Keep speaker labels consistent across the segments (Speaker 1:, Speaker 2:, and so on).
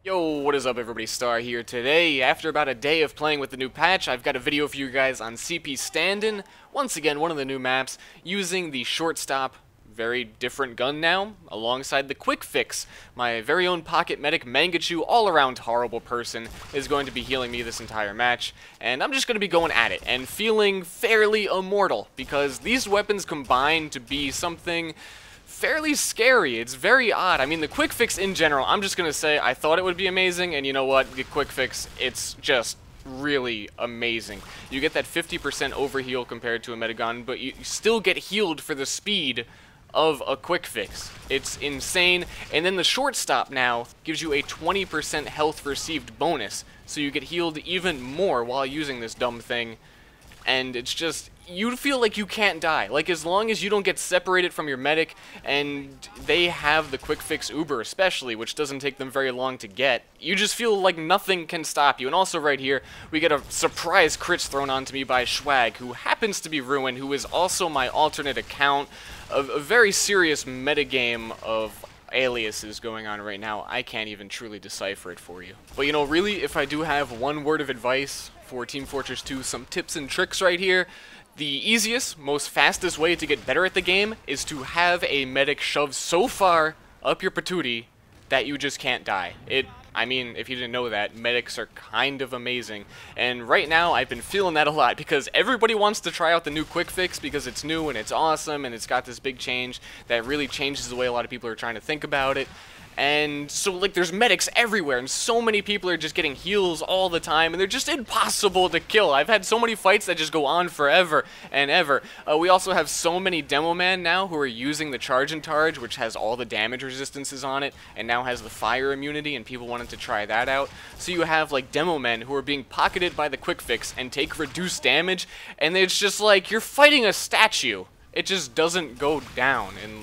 Speaker 1: Yo, what is up everybody, Star here. Today, after about a day of playing with the new patch, I've got a video for you guys on CP Stand-In. Once again, one of the new maps, using the Shortstop, very different gun now, alongside the Quick Fix. My very own pocket medic Mangachu, all-around horrible person, is going to be healing me this entire match, and I'm just going to be going at it, and feeling fairly immortal, because these weapons combine to be something fairly scary. It's very odd. I mean, the Quick Fix in general, I'm just going to say I thought it would be amazing, and you know what? The Quick Fix, it's just really amazing. You get that 50% overheal compared to a Metagun, but you still get healed for the speed of a Quick Fix. It's insane. And then the Shortstop now gives you a 20% health received bonus, so you get healed even more while using this dumb thing. And it's just, you feel like you can't die. Like, as long as you don't get separated from your medic, and they have the Quick Fix Uber especially, which doesn't take them very long to get, you just feel like nothing can stop you. And also right here, we get a surprise crits thrown onto me by Schwag, who happens to be Ruin, who is also my alternate account. A very serious metagame of aliases going on right now. I can't even truly decipher it for you. But you know, really, if I do have one word of advice for Team Fortress 2, some tips and tricks right here, the easiest, most fastest way to get better at the game is to have a medic shoved so far up your patootie that you just can't die. I mean, if you didn't know that, medics are kind of amazing. And right now, I've been feeling that a lot because everybody wants to try out the new Quick Fix because it's new and it's awesome and it's got this big change that really changes the way a lot of people are trying to think about it. And so, like, there's medics everywhere, and so many people are just getting heals all the time, and they're just impossible to kill. I've had so many fights that just go on forever and ever. We also have so many Demo Man now who are using the Charge and Targe, which has all the damage resistances on it, and now has the fire immunity, and people wanted to try that out. So you have, like, Demo Men who are being pocketed by the Quick Fix and take reduced damage, and it's just like, you're fighting a statue. It just doesn't go down, and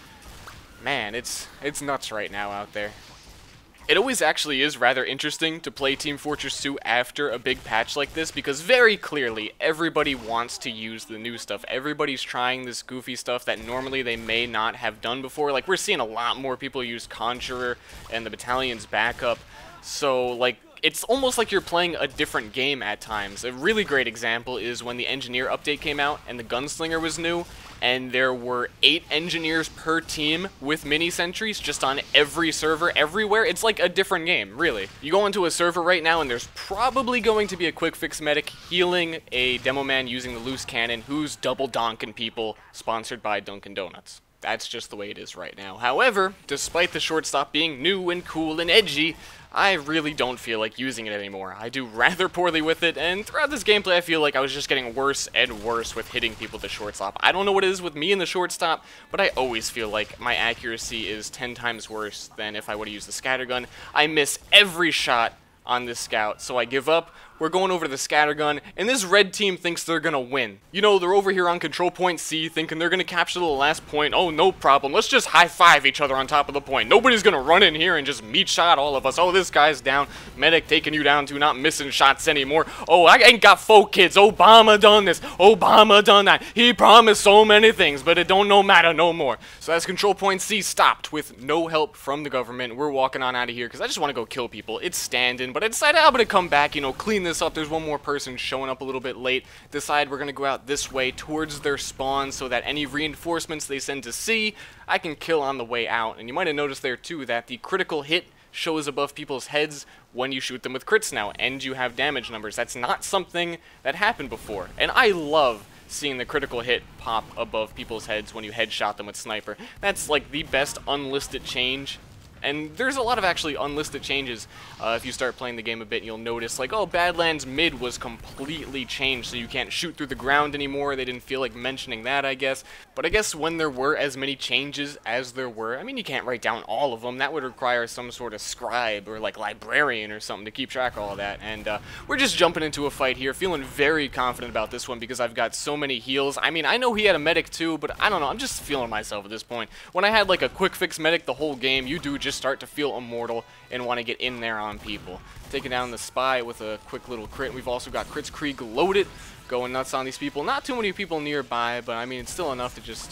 Speaker 1: man, it's nuts right now out there. It always actually is rather interesting to play Team Fortress 2 after a big patch like this, because very clearly everybody wants to use the new stuff. Everybody's trying this goofy stuff that normally they may not have done before. Like, we're seeing a lot more people use Conjurer and the Battalion's backup. So, like, it's almost like you're playing a different game at times. A really great example is when the Engineer update came out and the Gunslinger was new, and there were 8 engineers per team with mini sentries just on every server everywhere. It's like a different game, really. You go into a server right now and there's probably going to be a Quick Fix medic healing a Demo Man using the loose cannon who's double donking people, sponsored by Dunkin' Donuts. That's just the way it is right now. However, despite the Shortstop being new and cool and edgy, I really don't feel like using it anymore. I do rather poorly with it, and throughout this gameplay I feel like I was just getting worse and worse with hitting people with the Shortstop. I don't know what it is with me in the Shortstop, but I always feel like my accuracy is 10 times worse than if I would have used the Scattergun. I miss every shot on this scout, so I give up. We're going over to the Scattergun, and this red team thinks they're gonna win. You know, they're over here on control point C, thinking they're gonna capture the last point. Oh, no problem. Let's just high-five each other on top of the point. Nobody's gonna run in here and just meat shot all of us. Oh, this guy's down. Medic taking you down to not missing shots anymore. Oh, I ain't got 4 kids. Obama done this. Obama done that. He promised so many things, but it don't no matter no more. So as control point C stopped with no help from the government, we're walking on out of here because I just want to go kill people. It's Stand-In, but I decided I'm gonna come back, you know, clean this up. There's one more person showing up a little bit late. Decide we're gonna go out this way towards their spawn so that any reinforcements they send to C, I can kill on the way out. And you might have noticed there too that the critical hit shows above people's heads when you shoot them with crits now, and you have damage numbers. That's not something that happened before. And I love seeing the critical hit pop above people's heads when you headshot them with sniper. That's like the best unlisted change. And there's a lot of actually unlisted changes. If you start playing the game a bit, you'll notice, like, oh, Badlands mid was completely changed, so you can't shoot through the ground anymore. They didn't feel like mentioning that, I guess. But I guess when there were as many changes as there were, I mean, you can't write down all of them. That would require some sort of scribe or, like, librarian or something to keep track of all that. And we're just jumping into a fight here, feeling very confident about this one because I've got so many heals. I mean, I know he had a medic too, but I don't know. I'm just feeling myself at this point. When I had, like, a Quick Fix medic the whole game, you do just start to feel immortal and want to get in there on people. Taking down the Spy with a quick little crit. We've also got Kritzkrieg loaded, going nuts on these people. Not too many people nearby, but I mean, it's still enough to just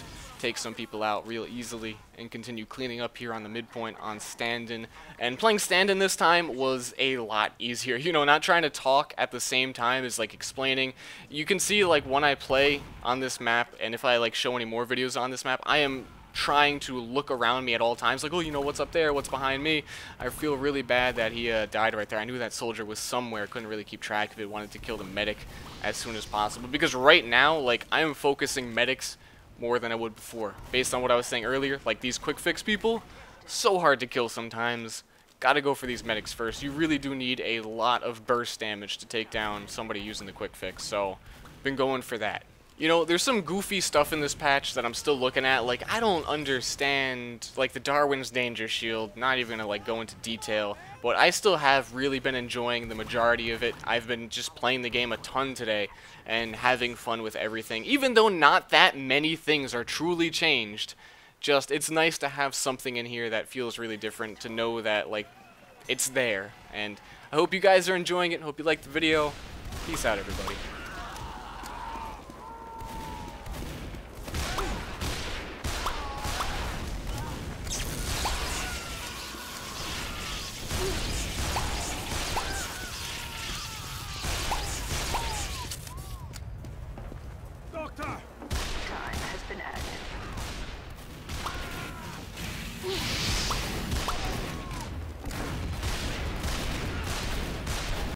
Speaker 1: take some people out real easily and continue cleaning up here on the midpoint on stand-in. And playing stand-in this time was a lot easier. You know, not trying to talk at the same time as like explaining. You can see like when I play on this map, and if I like show any more videos on this map, I am trying to look around me at all times, like, oh, you know, what's up there, what's behind me. I feel really bad that he died right there. I knew that soldier was somewhere, couldn't really keep track of it, wanted to kill the medic as soon as possible, because right now, like, I am focusing medics more than I would before, based on what I was saying earlier. Like, these quick fix people, so hard to kill sometimes. Gotta go for these medics first. You really do need a lot of burst damage to take down somebody using the quick fix, so been going for that. You know, there's some goofy stuff in this patch that I'm still looking at. Like, I don't understand, like, the Darwin's Danger Shield. Not even gonna, like, go into detail. But I still have really been enjoying the majority of it. I've been just playing the game a ton today and having fun with everything. Even though not that many things are truly changed, just, it's nice to have something in here that feels really different, to know that, like, it's there. And I hope you guys are enjoying it. Hope you liked the video. Peace out, everybody.